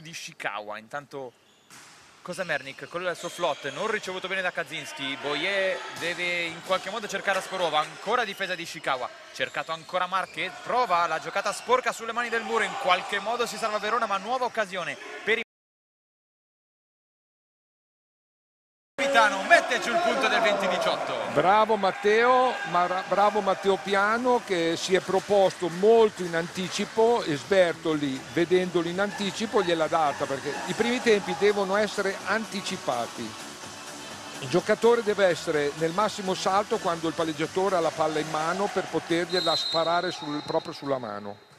di Ishikawa. Intanto Kosamernik con il suo flot non ricevuto bene da Kaczynski. Boyer deve in qualche modo cercare Askorova, ancora difesa di Ishikawa, cercato ancora Marquez, prova la giocata sporca sulle mani del muro, in qualche modo si salva Verona, ma nuova occasione per i Napolitano, mette giù il punto del 20-18. Bravo Matteo Piano, che si è proposto molto in anticipo, e Sbertoli, vedendoli in anticipo, gliel'ha data, perché i primi tempi devono essere anticipati. Il giocatore deve essere nel massimo salto quando il palleggiatore ha la palla in mano per potergliela sparare proprio sulla mano.